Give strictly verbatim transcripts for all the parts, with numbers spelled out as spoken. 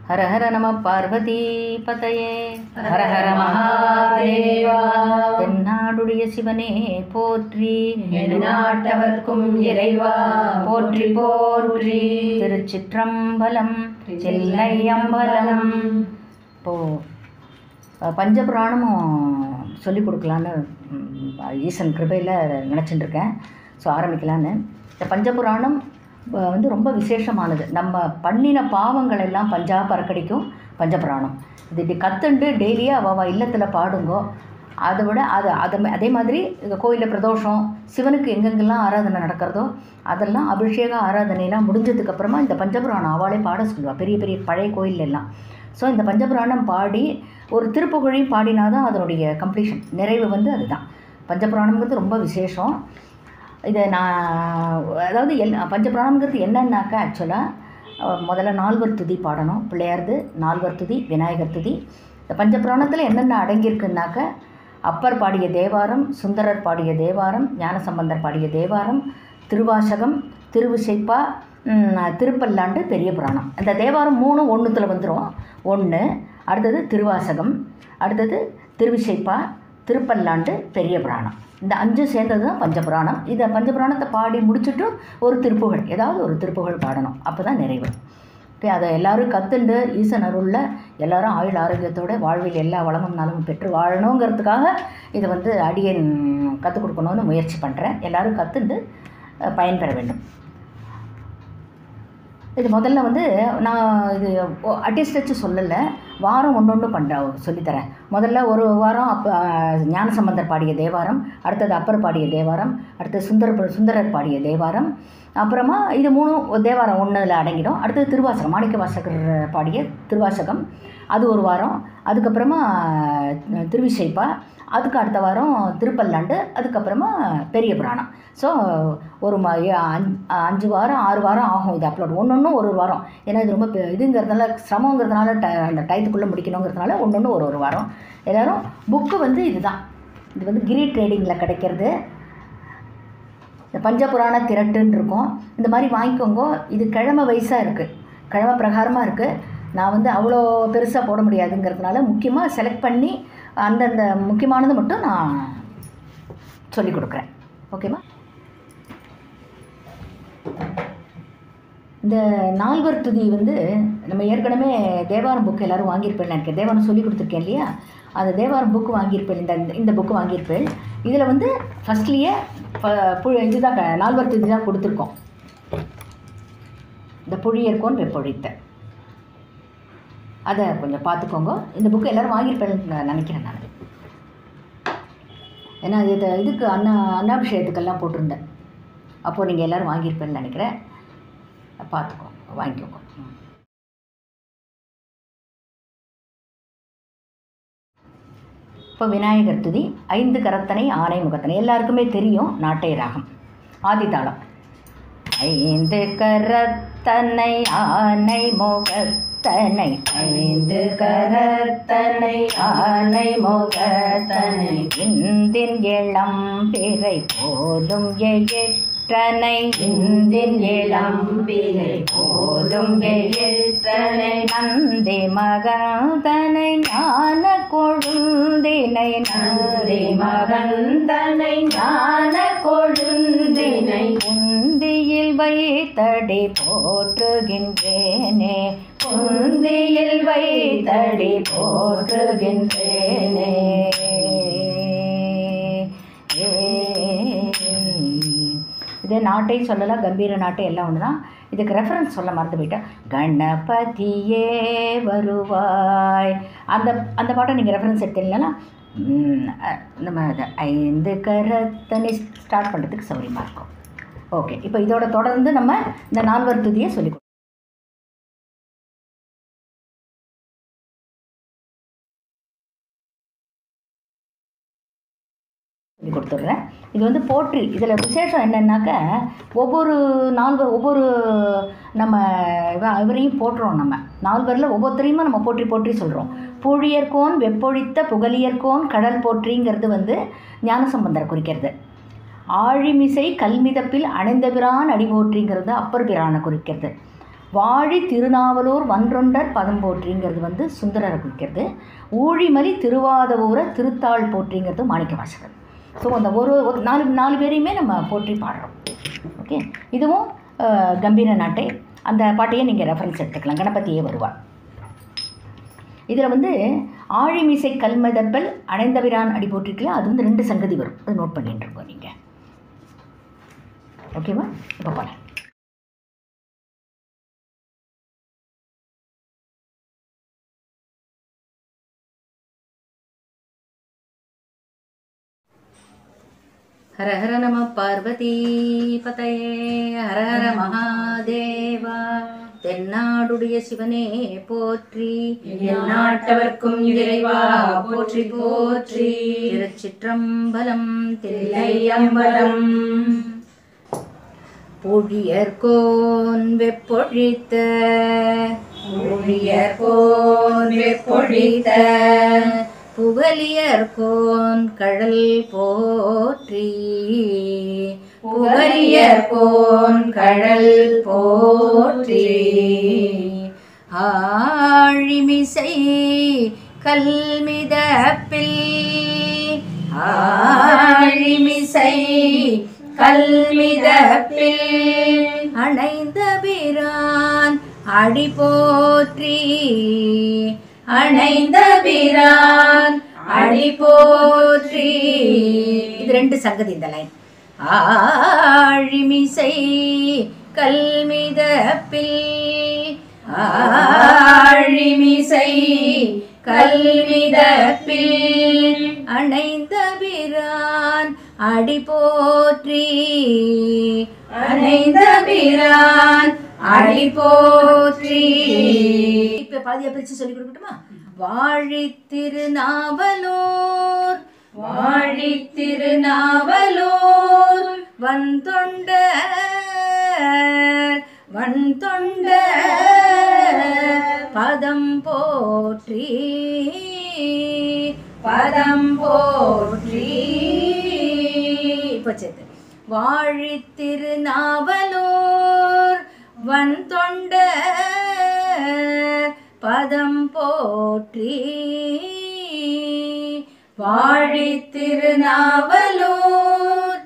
ஹர ஹர நம பார்வதி பதையே ஹர ஹர மகாதேவா. தென்னாடுடைய சிவனே போற்றி, நாட்டவர்க்கும் இறைவா போற்றி போற்றி. திருச்சிற்றம்பலம் தில்லையம்பலம். இப்போது பஞ்சபுராணமும் சொல்லிக் கொடுக்கலான்னு ஈசன் கிருபையில் நினச்சிட்டு இருக்கேன். ஸோ ஆரம்பிக்கலான்னு. இந்த பஞ்சபுராணம் வந்து ரொம்ப விசேஷமானது. நம்ம பண்ணின பாவங்கள் எல்லாம் பஞ்சா பறக்கடிக்கும் பஞ்சபுராணம். இது இப்படி கற்றுண்டு டெய்லியாக அவள் இல்லத்தில் பாடுங்கோ. அதை விட அது அதை அதே மாதிரி இந்த கோயிலில் பிரதோஷம், சிவனுக்கு எங்கெங்கெல்லாம் ஆராதனை நடக்கிறதோ அதெல்லாம் அபிஷேக ஆராதனைலாம் முடிஞ்சதுக்கப்புறமா இந்த பஞ்சபுராணம் அவளே பாட சொல்லுவாள், பெரிய பெரிய பழைய கோயிலெல்லாம். ஸோ இந்த பஞ்சபுராணம் பாடி ஒரு திருப்புகழையும் பாடினா தான் அதனுடைய கம்ப்ளீஷன், நிறைவு வந்து அதுதான். பஞ்சபுராணம்ங்கிறது ரொம்ப விசேஷம். இதை நான் அதாவது எல் பஞ்சபுராணம்ங்கிறது என்னன்னாக்கா, ஆக்சுவலாக முதல்ல நால்வர் துதி பாடணும். பிள்ளையார்து நால்வர் துதி, விநாயகர் துதி. இந்த பஞ்சபுராணத்தில் என்னென்ன அடங்கியிருக்குன்னாக்க, அப்பர் பாடிய தேவாரம், சுந்தரர் பாடிய தேவாரம், ஞானசம்பந்தர் பாடிய தேவாரம், திருவாசகம், திருவிசைப்பா, திருப்பல்லாண்டு, பெரிய புராணம். இந்த தேவாரம் மூணு ஒன்றுத்தில் வந்துடும். ஒன்று, அடுத்தது திருவாசகம், அடுத்தது திருவிசைப்பா, திருப்பல்லாண்டு, பெரிய புராணம். இந்த அஞ்சு சேர்ந்தது தான் பஞ்சபுராணம். இதை பஞ்சபுராணத்தை பாடி முடிச்சுட்டு ஒரு திருப்புகழ், ஏதாவது ஒரு திருப்புகழ் பாடணும், அப்போ தான் நிறைவு. ஓகே, அதை எல்லோரும் கற்றுண்டு ஈசன் அருளில் எல்லோரும் ஆயுள் ஆரோக்கியத்தோடு வாழ்வில் எல்லா வளமும் நலமும் பெற்று வாழணுங்கிறதுக்காக இதை வந்து அடியேன் கற்றுக் கொடுக்கணும்னு முயற்சி பண்ணுறேன். எல்லோரும் கற்றுண்டு பயன்பெற வேண்டும். இது முதல்ல வந்து நான் இது அட்லீஸ்ட் வச்சு சொல்லலை, வாரம் ஒன்று ஒன்று பண்ணுற சொல்லித்தரேன். முதல்ல ஒரு வாரம் அப்போ ஞானசம்பந்தர் பாடிய தேவாரம், அடுத்தது அப்பர் பாடிய தேவாரம், அடுத்தது சுந்தர சுந்தரர் பாடிய தேவாரம், அப்புறமா இது மூணு தேவாரம் ஒன்றில் அடங்கிடும். அடுத்தது திருவாசகம், மாணிக்க வாசகர் பாடிய திருவாசகம், அது ஒரு வாரம். அதுக்கப்புறமா திருவிசைப்பா, அதுக்கு அடுத்த வாரம் திருப்பல்லாண்டு, அதுக்கப்புறமா பெரிய புராணம். ஸோ ஒரு ம அஞ்சு வாரம் ஆறு வாரம் ஆகும் இது அப்லோட். ஒன்று ஒன்று ஒரு ஒரு வாரம். ஏன்னா இது ரொம்ப இதுங்கிறதுனால, சிரமங்கிறதுனால, ட அந்த டயத்துக்குள்ளே முடிக்கணுங்கிறதுனால ஒன்று ஒன்று ஒரு ஒரு வாரம். எல்லோரும் புக்கு வந்து இதுதான், இது வந்து கிரி ட்ரேடிங்கில் கிடைக்கிறது. இந்த பஞ்சபுராண திரட்டுன்னு இருக்கும், இந்த மாதிரி வாங்கிக்கோங்க. இது கிழமை வயசாக இருக்குது, கிழமை பிரகாரமாக இருக்குது. நான் வந்து அவ்வளோ பெருசாக போட முடியாதுங்கிறதுனால முக்கியமாக செலக்ட் பண்ணி அந்தந்த முக்கியமானது மட்டும் நான் சொல்லிக் கொடுக்குறேன். ஓகேவா? இந்த நால்வர் துதி வந்து நம்ம ஏற்கனவே தேவாரம் புக்கு எல்லோரும் வாங்கியிருப்பேன் நினைக்கிறேன். தேவாரம் சொல்லி கொடுத்துருக்கேன் இல்லையா? அந்த தேவாரம் புக்கு வாங்கியிருப்பேன், இந்த இந்த புக்கு வாங்கியிருப்பேன். இதில் வந்து ஃபஸ்ட்லேயே இதுதான் நால்வர் துதி தான் கொடுத்துருக்கோம். இந்த புழியர்கோன் வெப்பொழித்த, அதை கொஞ்சம் பார்த்துக்கோங்க. இந்த புக்கு எல்லோரும் வாங்கியிருப்பேன்னு நினைக்கிறேன் நான். ஏன்னா இது இதுக்கு அண்ணா அண்ணாபிஷேகத்துக்கெல்லாம் போட்டிருந்தேன், அப்போது நீங்கள் எல்லோரும் வாங்கியிருப்பேன்னு நினைக்கிறேன். பார்த்துக்கோங்க, வாங்கிக்கோங்க. இப்போ விநாயகர் துதி, ஐந்து கரத்தனை ஆனை முகத்தனை, எல்லாருக்குமே தெரியும். நாட்டை ராகம், ஆதிதாளம். ஐந்து கரத்தனை ஆனை முகத்தனை, ஐந்து கரத்தனை ஆனை முகத்தனை, இந்தின் இளம் பிறை போலும் எயிற்றனை, இந்தின் இளம் பிறை போலும் எயிற்றனை, நந்தி மகந்தனை ஞான கொழுந்தினை, நந்தி மகந்தனை ஞான கொழுந்தினை, குந்தியில் வைத்தடி போற்றுகின்றேனே, குந்தியில் வைத்தடி போற்றுகின்றேனே. இது நாட்டை சொல்லலாம், கம்பீர நாட்டை எல்லாம் ஒன்று தான். இதுக்கு ரெஃபரன்ஸ் சொல்ல மறந்து போயிட்டேன். கணபதியே வருவாய், அந்த அந்த பாட்டை நீங்கள் ரெஃபரன்ஸ் எடுத்தீங்கன்னா நம்ம ஐந்து கரத்தனை ஸ்டார்ட் பண்ணுறதுக்கு சௌகரியமாக இருக்கும். ஓகே, இப்போ இதோட தொடர்ந்து நம்ம இந்த நால்வர் துதியை சொல்லி சொல்லி கொடுத்துட்றேன். இது வந்து போற்றி. இதில் விசேஷம் என்னென்னாக்க, ஒவ்வொரு நால்வர் ஒவ்வொரு நம்ம இவரையும் போட்டுறோம். நம்ம நால்வரில் ஒவ்வொருத்தரையுமே நம்ம போற்றி போற்றி சொல்கிறோம். புழியர்கோன் வெப்பொழித்த புகழியர்கோன் கடல் போற்றிங்கிறது வந்து ஞானசம்பந்தரை குறிக்கிறது. ஆழிமிசை கல்மிதப்பில் அணைந்த பிரான் அடி போற்றிங்கிறது அப்பர் பிரானை குறிக்கிறது. வாழி திருநாவலூர் வன்றொண்டர் பதம் போற்றிங்கிறது வந்து சுந்தரரை குறிக்கிறது. ஊழிமலி திருவாதவூரை திருத்தாள் போற்றிங்கிறது மாணிக்கவாசகர். ஸோ அந்த ஒரு ஒரு நாலு நாலு பேரையுமே நம்ம போற்றி பாடுறோம். ஓகே, இதுவும் கம்பீர நாட்டை, அந்த பாட்டையே நீங்கள் ரெஃபரன்ஸ் எடுத்துக்கலாம். கணபதியே வருவார். இதில் வந்து ஆழிமிசை கல்மதப்பல் அடைந்தவிரான் அடி போட்டிருக்கல, அது வந்து ரெண்டு சங்கதி வரும். அது நோட் பண்ணிட்டு இருக்கோம் நீங்கள். ஓகேவா? இப்போ போல ஹர ஹர நம பார்வதி பதயே ஹர ஹர மகாதேவா. தென்னாடுடைய சிவனே போற்றி, எந்நாட்டவர்க்கும் இறைவா போற்றி போற்றி. திருச்சிற்றம்பலம் தில்லையம்பலம். பொழியர்கோன் வெப்பொழித்த பொழியர்கோன் வெப்பொழித்த புகலியர்கோன் கடல் போற்றி. புகலியர்கோன் கடல் போற்றி. ஆழிமிசை கல்மிதப்பில் ஆழிமிசை கல்மிதப்பில் அணைந்த பிரான் அடி போற்றி. அணைந்த பிரான் அடி போற்றி. இது ரெண்டு சங்கதி இந்த லைன். ஆழிமிசை கல்மிதப்பில் ஆழிமிசை கல்மிதப்பில் அணைந்த பிரான் அடி போற்றி. அணைந்த பிரான் அடி போற்றி. இப்ப பாதியா பிரிச்சு சொல்லி கொடுக்கட்டுமா? வாழி திருநாவலூர் வாழி திருநாவலூர் வந்தொண்டர் வந்தொண்டர் பதம் போற்றி. பதம் போற்றி. இப்ப சேர்த்து வாழி திருநாவலூர் வந்தொண்டர் பதம் போற்றி. வாழி திருநாவலூர்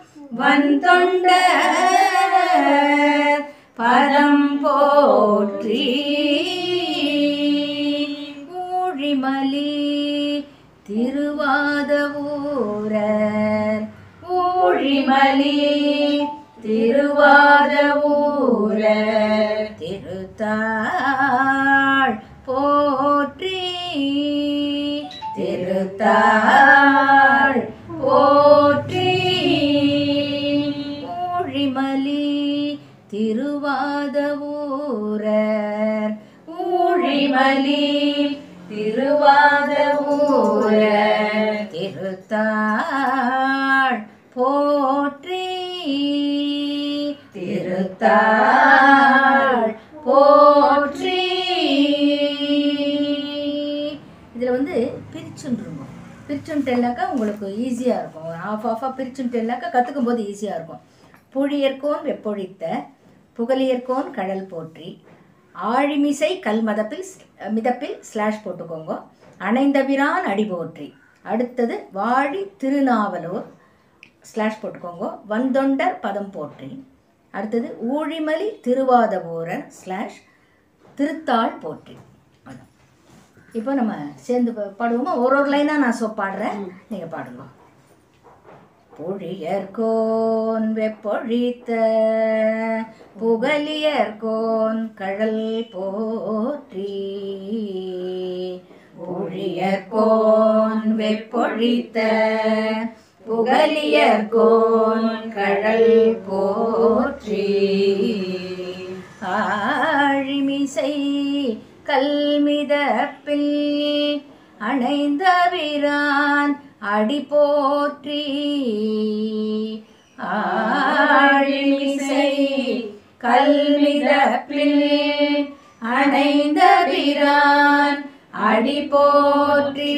வந்தொண்டர் பதம் போற்றி. ஊழிமலி திருவாதவூரர் ஊழிமலி திருவாதவூரர் திருத்தாள் போற்றி. திருத்தாள் போற்றி. ஊழிமலி திருவாதவூரர் ஊழிமலி திருவாதவூரர் திருத்தாள் போற்றி. திருத்தாள் போற்றி. இதில் வந்து பிரிச்சுருங்க. பிரிச்சுன்ட்டேன்னாக்கா உங்களுக்கு ஈஸியாக இருக்கும். ஒரு ஆஃப் ஆஃபாக பிரிச்சுன்ட்டேன்னாக்கா கற்றுக்கும் போது ஈஸியாக இருக்கும். புழியர்கோன் வெப்பொழித்த புகழியர்கோன் கடல் போற்றி. ஆழிமிசை கல் மதப்பில் மிதப்பில் ஸ்லாஷ் போட்டுக்கோங்க. அணைந்தபிரான் அடி போற்றி. அடுத்தது வாழி திருநாவலூர் ஸ்லாஷ் போட்டுக்கோங்க. வந்தொண்டர் பதம் போற்றி. அடுத்தது ஊழிமலி திருவாதவூரன் ஸ்லாஷ் திருத்தாள் போற்றி. இப்போ நம்ம சேர்ந்து பாடுவோமா? ஒரு ஒரு லைனாக நான் சொ பாடுறேன், நீங்கள் பாடுங்க. பொழியர்கோன் வெப்பொழித்த புகழியர்கோன் கடல் போற்றி. பொழியர்கோன் வெப்பொழித்த புகழியர்கோன் கடல் போற்றி. ஆழிமிசை கல்மிதப்பில் அணைந்த பிரான் அடி போற்றி. ஆழிமிசை கல்மிதப்பில் அணைந்த பிரான் அடி போற்றி.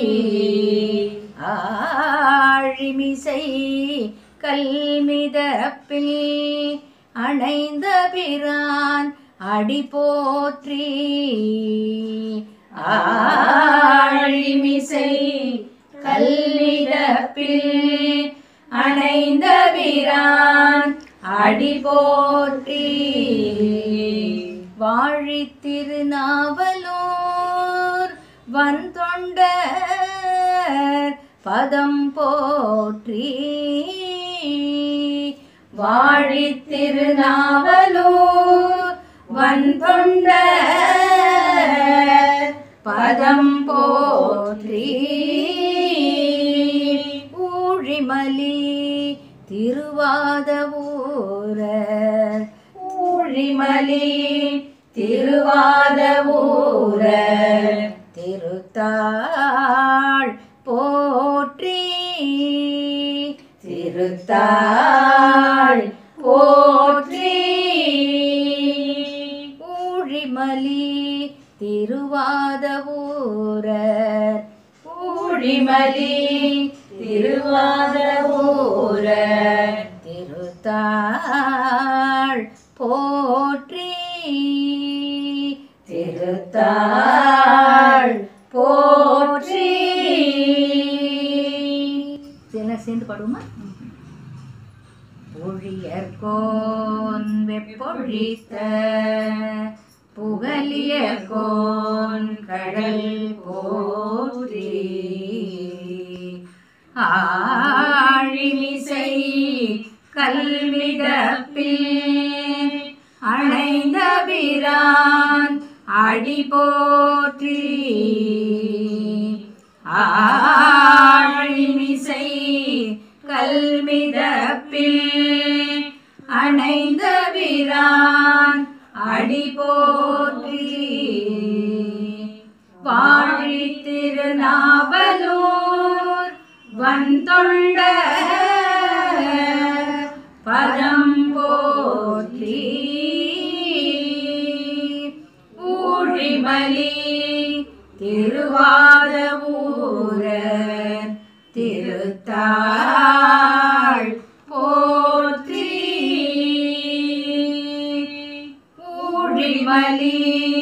ஆழிமிசை கல்மிதப்பில் அணைந்த பிரான் அடி போற்றி ஆழிமிசை கல்லிடப்பில் அணைந்த பிரான் அடி போற்றி வாழி திருநாவலூர் வந்தொண்டர் பதம் போற்றி வாழி திருநாவலூர் வந்தொண்டர் பதம் போற்றி ஊழிமலி திருவாதவூரர் ஊழிமலி திருவாதவூரர் திருத்தாள் போற்றி திருத்தாள் போற்றி ஊழிமலி திருவாதவூரர் ஊழிமலி திருவாதவூரர் திருத்தாள் போற்றி திருத்தாள் போற்றி. இதெல்லாம் சேர்ந்து பாடுவோமா? பொழியர்கோன் வெப்பொழித்த புகலியர்கோன் கடல் போற்றி ஆழிமிசை கல்விடப்பில் அணைந்த பிரான் அடி போற்றி ஆழிமிசை கல்மிதப்பில் அணைந்த பிரான் அடி போற்றி வாழி திருநாவலூர் வந்தொண்டர் பதம் போற்றி ஊழிமலி திருவாதவூரர் திருத்தாள் போற்றி ஊழிமலி